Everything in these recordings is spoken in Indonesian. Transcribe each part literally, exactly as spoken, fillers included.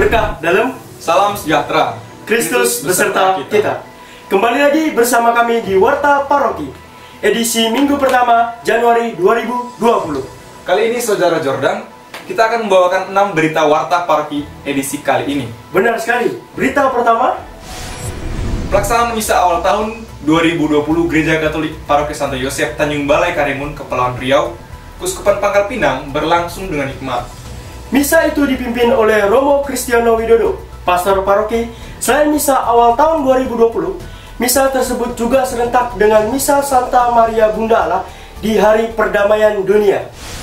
berkah dalam salam sejahtera. Kristus beserta kita. Kembali lagi bersama kami di Warta Paroki, edisi minggu pertama Januari dua ribu dua puluh. Kali ini Saudara Jordan, kita akan membawakan enam berita Warta Paroki edisi kali ini. Benar sekali. Berita pertama, pelaksanaan misa awal tahun dua ribu dua puluh Gereja Katolik Paroki Santo Yosef Tanjung Balai Karimun, Kepulauan Riau, Kuskupan Pangkal Pinang berlangsung dengan hikmat. Misa itu dipimpin oleh Romo Kristiano Widodo, pastor paroki. Selain misa awal tahun dua ribu dua puluh, misa tersebut juga serentak dengan misa Santa Maria Bunda Allah di Hari Perdamaian Dunia.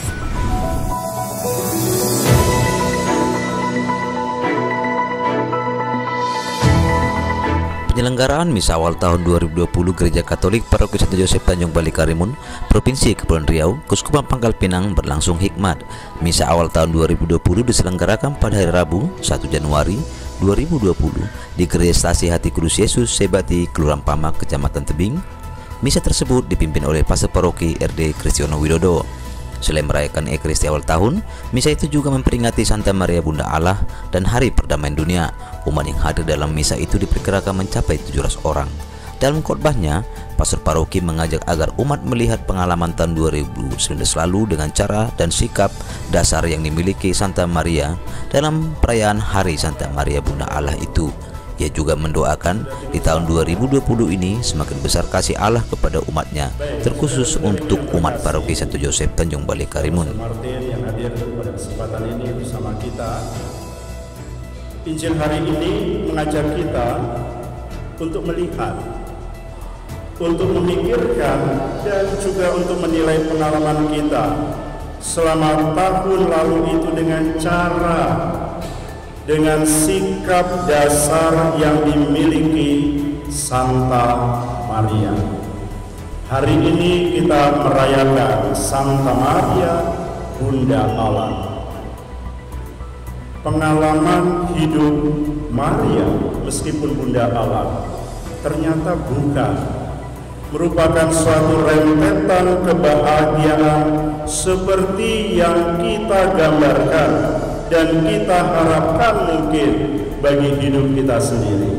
Penyelenggaraan misa awal tahun dua ribu dua puluh Gereja Katolik Paroki Santo Yosef Tanjung Balai Karimun, Provinsi Kepulauan Riau, Kuskupan Pangkal Pinang berlangsung hikmat. Misa awal tahun dua ribu dua puluh diselenggarakan pada hari Rabu, satu Januari dua ribu dua puluh di Gereja Stasi Hati Kudus Yesus Sebati, Kelurahan Pamak, Kecamatan Tebing. Misa tersebut dipimpin oleh Pastor Paroki R D Kristiano Widodo. Selain merayakan Ekaristi awal tahun, misa itu juga memperingati Santa Maria Bunda Allah dan Hari Perdamaian Dunia. Umat yang hadir dalam misa itu diperkirakan mencapai tujuh ratus orang. Dalam khotbahnya, Pastor Paroki mengajak agar umat melihat pengalaman tahun dua ribu sembilan belas lalu dengan cara dan sikap dasar yang dimiliki Santa Maria dalam perayaan Hari Santa Maria Bunda Allah itu. Ia juga mendoakan di tahun dua ribu dua puluh ini semakin besar kasih Allah kepada umatnya, terkhusus untuk umat Paroki Santo Yosef Tanjung Balai Karimun. Martin yang hadir pada kesempatan ini bersama kita. Injil hari ini mengajak kita untuk melihat, untuk memikirkan, dan juga untuk menilai pengalaman kita selama tahun lalu itu dengan cara, dengan sikap dasar yang dimiliki Santa Maria. Hari ini kita merayakan Santa Maria Bunda Allah. Pengalaman hidup Maria meskipun Bunda Allah ternyata bukan merupakan suatu rentetan kebahagiaan seperti yang kita gambarkan dan kita harapkan mungkin bagi hidup kita sendiri.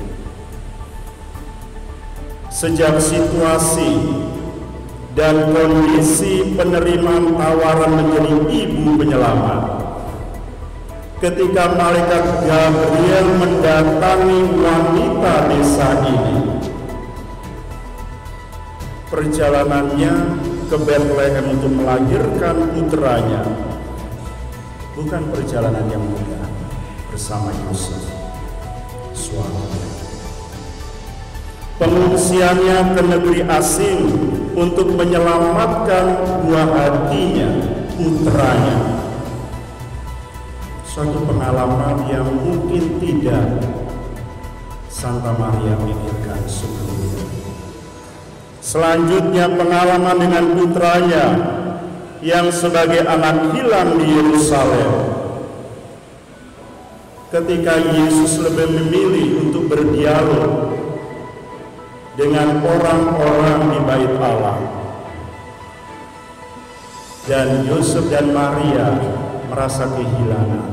Sejak situasi dan kondisi penerimaan tawaran menjadi ibu penyelamat, ketika malaikat Gabriel mendatangi wanita desa ini, perjalanannya ke Bethlehem untuk melahirkan putranya bukan perjalanan yang mudah bersama Yusuf, suaminya. Pengungsiannya ke negeri asing untuk menyelamatkan buah hatinya, putranya. Suatu pengalaman yang mungkin tidak Santa Maria pikirkan sebelumnya. Selanjutnya pengalaman dengan putranya yang sebagai anak hilang di Yerusalem. Ketika Yesus lebih memilih untuk berdialog dengan orang-orang di Bait Allah, dan Yusuf dan Maria merasa kehilangan,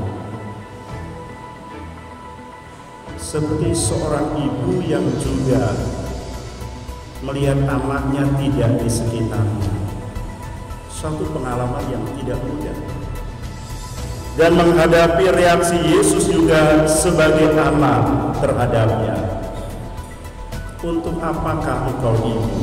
seperti seorang ibu yang juga melihat anaknya tidak di sekitarnya. Suatu pengalaman yang tidak mudah, dan menghadapi reaksi Yesus juga sebagai anak terhadapnya. Untuk apakah engkau ibu?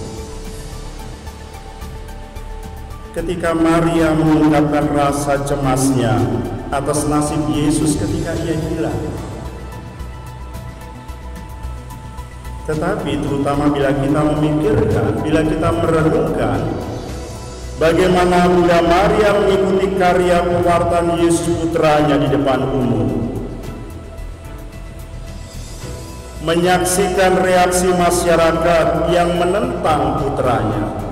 Ketika Maria mengungkapkan rasa cemasnya atas nasib Yesus ketika ia hilang. Tetapi terutama bila kita memikirkan, bila kita merenungkan bagaimana Bunda Maria mengikuti karya pewartaan Yesus putranya di depan umum, menyaksikan reaksi masyarakat yang menentang putranya.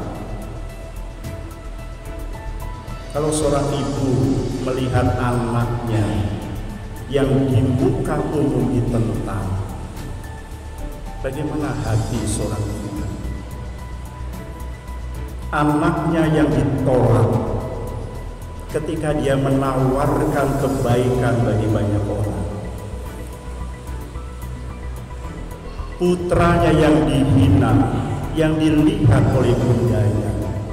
Kalau seorang ibu melihat anaknya yang di muka umum ditentang, bagaimana hati seorang ibu? Anaknya yang ditolak, ketika dia menawarkan kebaikan bagi banyak orang. Putranya yang dihina, yang dilihat oleh bundanya.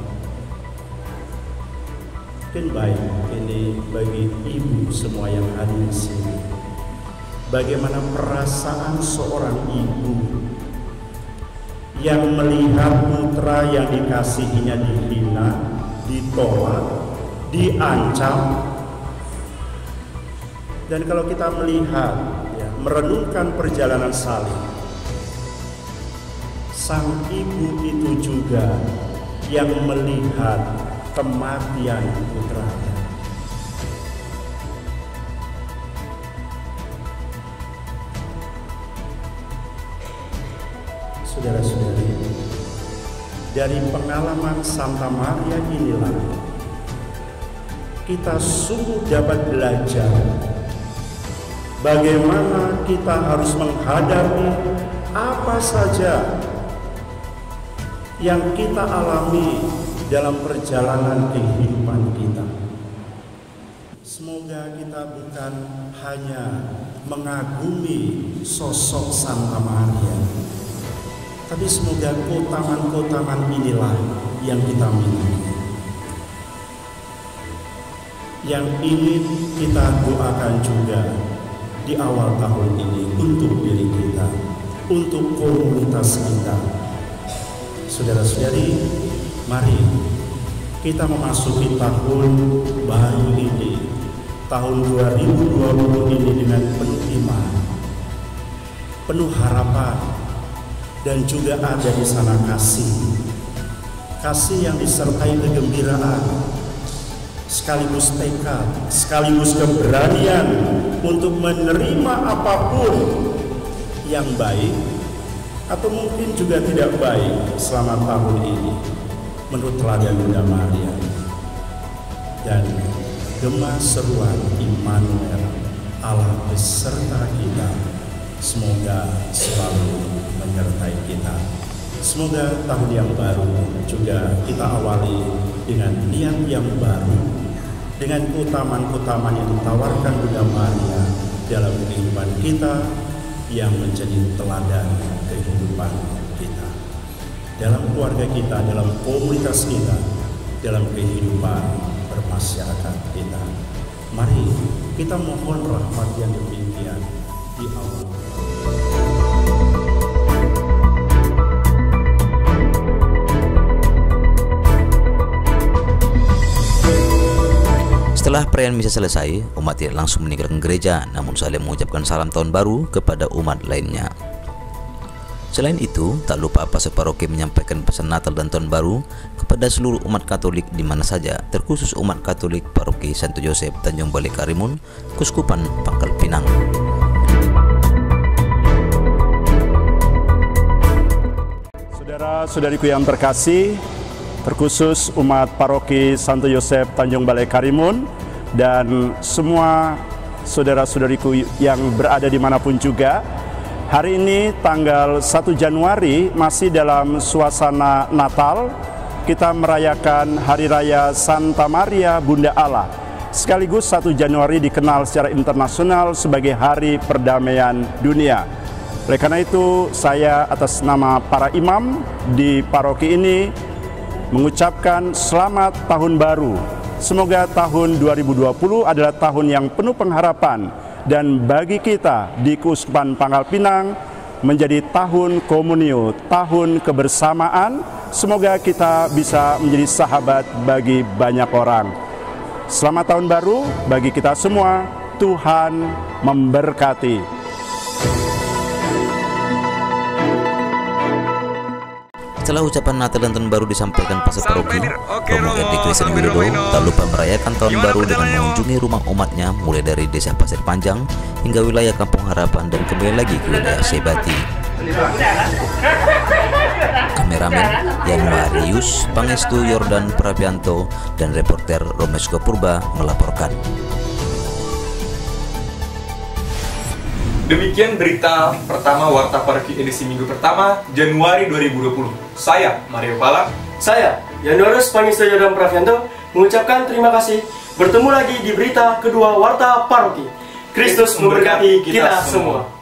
Mungkin baik ini bagi ibu semua yang hadir di sini. Bagaimana perasaan seorang ibu yang melihat putra yang dikasihinya dihina, ditolak, diancam. Dan kalau kita melihat, ya, merenungkan perjalanan salib, sang ibu itu juga yang melihat kematian putranya. Saudara-saudari, dari pengalaman Santa Maria inilah kita sungguh dapat belajar bagaimana kita harus menghadapi apa saja yang kita alami dalam perjalanan kehidupan kita. Semoga kita bukan hanya mengagumi sosok Santa Maria, tapi semoga keutamaan-keutamaan inilah yang kita miliki, yang ingin kita doakan juga di awal tahun ini untuk diri kita, untuk komunitas kita. Saudara-saudari, mari kita memasuki tahun baru ini, tahun dua ribu dua puluh ini dengan penuh iman, penuh harapan, dan juga ada di sana kasih. Kasih yang disertai kegembiraan, sekaligus tekad, sekaligus keberanian untuk menerima apapun yang baik atau mungkin juga tidak baik selama tahun ini menurut teladan Bunda Maria. Dan gema seruan Immanuel, Allah beserta kita, semoga selalu menyertai kita. Semoga tahun yang baru juga kita awali dengan niat yang baru, dengan keutamaan-keutamaan yang ditawarkan Bunda Maria dalam kehidupan kita, yang menjadi teladan kehidupan kita, dalam keluarga kita, dalam komunitas kita, dalam kehidupan bermasyarakat kita. Mari kita mohon rahmat yang demikian di awal. Setelah perayaan misa selesai, umat tidak langsung meninggalkan gereja, namun saling mengucapkan salam tahun baru kepada umat lainnya. Selain itu, tak lupa pastor paroki menyampaikan pesan Natal dan Tahun Baru kepada seluruh umat Katolik di mana saja, terkhusus umat Katolik Paroki Santo Yosep Tanjung Balai Karimun, Kuskupan Pangkal Pinang. Saudara-saudariku yang terkasih, terkhusus umat Paroki Santo Yosep Tanjung Balai Karimun dan semua saudara-saudariku yang berada dimanapun juga, hari ini tanggal satu Januari masih dalam suasana Natal. Kita merayakan Hari Raya Santa Maria Bunda Allah. Sekaligus satu Januari dikenal secara internasional sebagai Hari Perdamaian Dunia. Oleh karena itu, saya atas nama para imam di paroki ini mengucapkan selamat tahun baru. Semoga tahun dua ribu dua puluh adalah tahun yang penuh pengharapan, dan bagi kita di Kuskupan Pangkal Pinang menjadi tahun komunio, tahun kebersamaan. Semoga kita bisa menjadi sahabat bagi banyak orang. Selamat tahun baru bagi kita semua. Tuhan memberkati. Setelah ucapan Natal dan Tahun Baru disampaikan pastor paroki, Romo R D Christian Widodo tak lupa merayakan Tahun Baru dengan mengunjungi rumah umatnya mulai dari Desa Pasir Panjang hingga wilayah Kampung Harapan dan kembali lagi ke wilayah Sebati. Kameramen Yanuarius, Pangestu Yordan Prabianto, dan reporter Romesko Purba melaporkan. Demikian berita pertama Warta Paroki edisi minggu pertama Januari dua ribu dua puluh. Saya Mario Pala. Saya Yanuarius Pangestu Yordan Prabianto mengucapkan terima kasih Bertemu lagi di berita kedua Warta Paroki. Kristus memberkati kita semua.